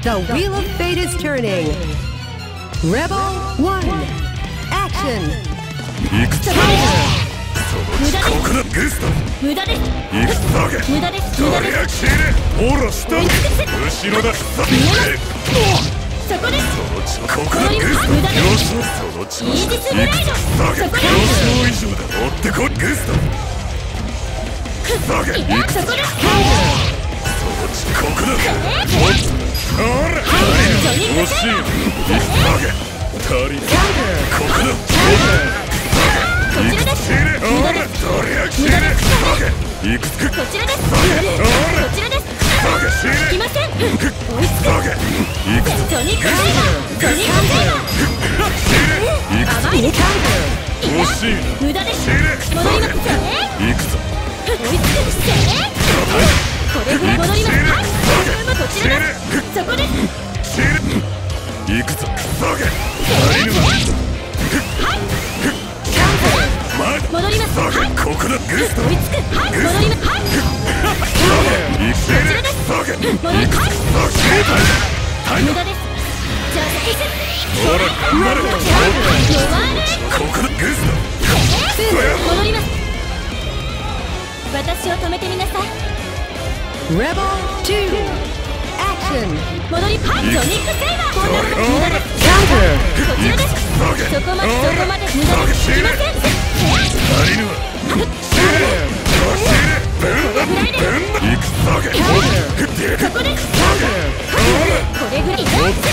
The wheel of fate is turning. Rebel 1. Action. いくつここだゲスト無駄です。 いくつだけ無駄です。無駄です。 やきれほら下後ろだそこです。 ここだゲストよしその調子イージスブレイド。そこです。 予想以上だ追ってこいゲストだけいくつそこです。 ここだほら惜しいだけ足りここだこちらです。無駄です。 どれやきれいくつこちらです。こちらです。来ません。追いつく。ジョニックセイバー。ジョニックセイバー。甘いです。 惜しい無駄です。戻ります。 いくぞ追いつく。これぐらい戻ります。こちらです。そこです。 いくぞ戻ります。はい。 ここだゲスト追いつく。はい。戻ります。はい。こちらです。戻ります。はい。無駄です。じゃあ先生。 ほら頑張れ弱い。 ここだゲスト戻ります。私を止めてみなさい。 Rebel 2. Action. 戻り。はい。ジョニックセイバー。こんなこと無駄です。こちらです。そこまで無駄です。来ません。 足りぬわこれぐらいです。 いくつだけそこです。これぐらい。そこです。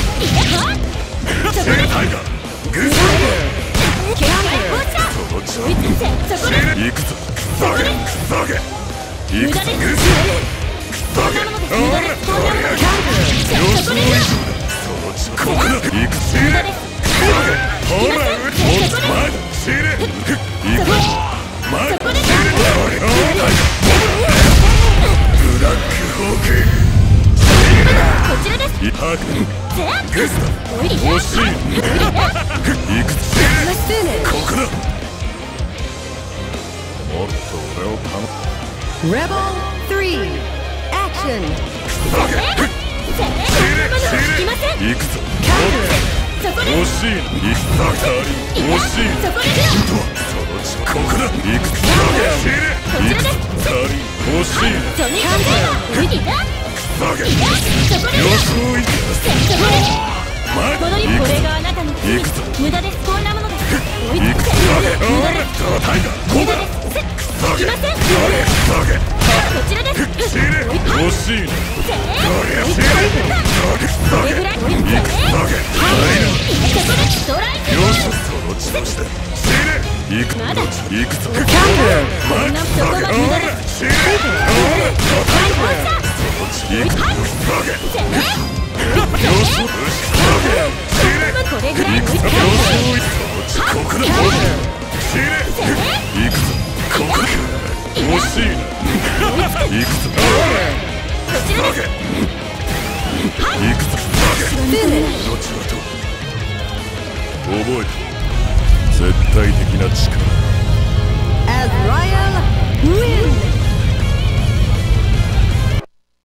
タイガーゲス警戒放射。 ト追いつくぜ。そこです。 いくぞだけいくぞゲストだけ無駄です。こんなものそこです。 ここだいくつ無駄です。 ほらマジでいくぞマジでブラックホークこちらです。 ゲストおいり惜しいいくつここだもっと俺を頼む Rebel 3. Action. 来ません。 いくぞそこです。 惜しいいくつだけ惜しいそこです。 ここだいくつだけいくつ惜しいジョニックセイバー。ウィリだ。 だけそこです。 予想以上そこです。戻り。これがあなたの罪。無駄です。こんなものです。追いつくぜ。無駄です。 タイガー無駄です。来ません。こちらです。 惜しいねこれぐらい。追いつくぜ。そこでストライク。 よしその調子だいくぞまだいくぞこんなそこまで無駄です。 いくぞこれぐらい。追いつくぜ。 ここだいくぞここだ惜しいないくぞこちらです。 いくぞ Finish. 後ほど覚えた絶対的な力 As Ryan wins.